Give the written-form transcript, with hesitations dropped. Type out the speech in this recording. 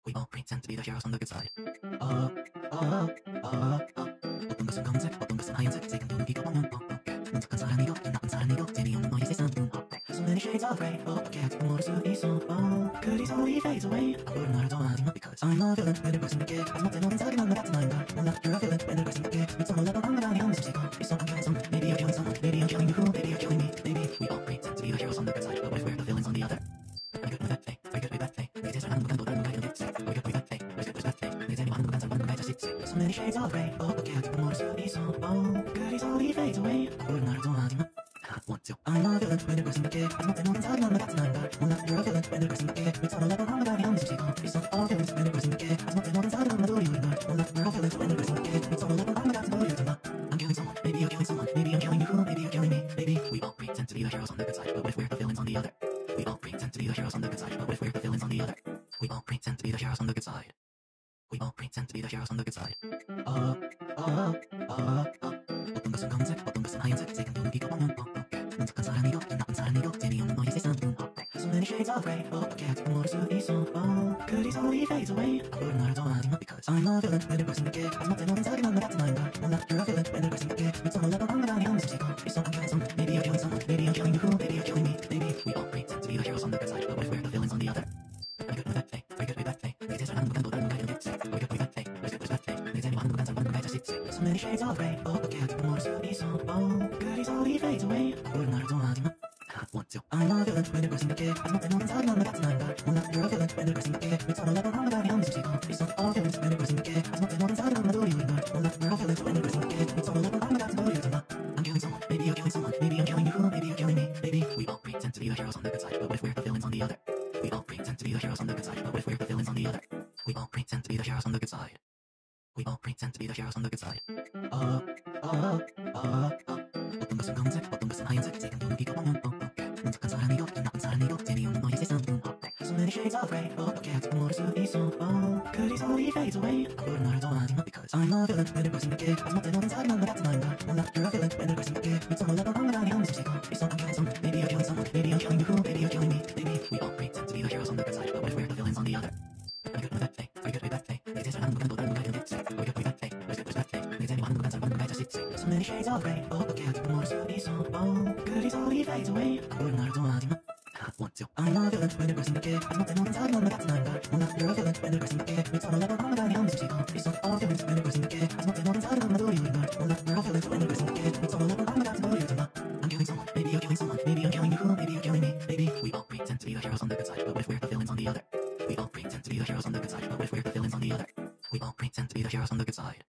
We all pretend to be the heroes on the good side. Oh, oh, oh, oh. 어떤 것은 검은색, 어떤 것은 하얀색. 색은 분위기가 보면 문득한 사람이고 또 나쁜 사람이고 재미없는 너의 세상은 So many shades of grey. 어떻게 할지 모를 수 있어. 그리 slowly fades away. 아무런 나를 좋아하지만 because I'm a villain. 왜 늙을 생각해. 마지막에 모든 사기만 나 같은 아인가. 몰라 you're a villain. 왜 늙을 생각해. 미처 몰랐던 한마당이 없는 심시고 It's so I'm killing someone. Maybe you're killing someone. Maybe I'm killing you. Maybe you're killing me. Maybe we all pretend to be the heroes on the good side. But what if we're the villains on the other? I good with that thing. I good with that thing. 내 제일 잘하는 누가 또 다른 누가 이런 게 I good with that thing. I good with that thing. 내 재미 많은 누가 잘 받는 누가 자식 So many shades of grey. 어떻게 할지 모를 수 있어. 그리 slowly fades away. 아무런 나를 좋아하지만 want to I'm a villain. 왜 늙을 생각해. 마지막에 모든 사기만 나 같은 아인가. 몰라 you're a villain. 왜 늙을 생각해. 미처 몰랐던 한마당이 없는 심시고 It's so all villains. 왜 늙을 생각해. 마지막에 모든 사기만 나 우리 우린 걸 몰라 you're a villain. 왜 늙을 생각해. 미처 몰랐던 한마 같은 너를 유전나 I'm killing someone. Maybe you're killing someone. Maybe I'm killing you. Maybe you're killing me. Maybe we all pretend to be the heroes on the good side. But what if we're the villains on the other? We all pretend to be the heroes on the good side. But what if we're the villains on the other? We all pretend to be the heroes on the good side. We all pretend to be the heroes on the good side. 어떤 것은 검은색, 어떤 것은 하얀색. 색은 분위기가 보면 문득한 사람이고 또 나쁜 사람이고 재미없는 너의 세상은 So many shades of grey. 어떻게 할지 모를 수 있어. 그리 slowly fades away. 아무런 나를 좋아하지만 because I'm a villain. 왜 늙을 생각해. 마지막에 모든 사기만 나 같은 아인가. 몰라 you're a villain. 왜 늙을 생각해. 미처 몰랐던 한마당이 없는 심시고 It's so I'm killing someone. Maybe you're killing someone. Maybe I'm killing you. Maybe you're killing me. Maybe we all pretend to be the heroes on the good side. But what if we're the villains on the other? I good with that thing. I good with that thing. 내 제일 잘하는 누가 또 다른 누가 이런 게 I good with that thing. I good with that thing. 내 재미 많은 누가 잘 받는 누가 자식 So many shades of grey. 어떻게 할지 모를 수 있어. 그리 slowly fades away. 아무런 나를 좋아하지만 want to I'm a villain. 왜 늙을 생각해. 마지막에 모든 사기만 나 같은 아인가. 몰라 you're a villain. 왜 늙을 생각해. 미처 몰랐던 한마당이 없는 심시고 It's so all villains. 왜 늙을 생각해. 마지막에 모든 사기만 나 우리 우린 걸 몰라 you're a villain. 왜 늙을 생각해. 미처 몰랐던 한마 같은 너를 유전나 I'm killing someone. Maybe you're killing someone. Maybe I'm killing you. Maybe you're killing me. Maybe we all pretend to be the heroes on the good side. But what if we're the villains on the other? We all pretend to be the heroes on the good side. But what if we're the villains on the other? We all pretend to be the heroes on the good side. We all pretend to be the heroes on the good side. 어떤 것은 검은색, 어떤 것은 하얀색. 색은 분위기가 보면 문득한 사람이고 또 나쁜 사람이고 재미없는 너의 세상은 So many shades of grey. 어떻게 할지 모를 수 있어. 그리 slowly fades away. 아무런 나를 좋아하지만 because I'm a villain. 왜 늙을 생각해. 마지막에 모든 사기만 나 같은 아인가. 몰라 you're a villain. 왜 늙을 생각해. 미처 몰랐던 한마당이 없는 심시고 It's so I'm killing someone. Maybe you're killing someone. Maybe I'm killing you. Maybe you're killing me. Maybe we all pretend to be the heroes on the good side. But what if we're the villains on the other? I good with that thing. I good with that thing. 내 제일 잘하는 누가 또 다른 누가 이런 게 I good with that thing. I good with that thing. 내 재미 많은 누가 잘 받는 누가 자식 So many shades of grey. 어떻게 할지 모를 수 있어. 그리 slowly fades away. 아무런 나를 좋아하지만 want to I'm a villain. 왜 늙을 생각해. 마지막에 모든 사기만 나 같은 아인가. 몰라 you're a villain. 왜 늙을 생각해. 미처 몰랐던 한마당이 없는 심시고 It's so all villains. 왜 늙을 생각해. 마지막에 모든 사기만 나 우리 우린 걸 몰라 you're a villain. 왜 늙을 생각해. 미처 몰랐던 한마 같은 너를 유전나 I'm killing someone. Maybe you're killing someone. Maybe I'm killing you. Maybe you're killing me. Maybe we all pretend to be the heroes on the good side. But what if we're the villains on the other? We all pretend to be the heroes on the good side. But what if we're the villains on the other? We all pretend to be the heroes on the good side.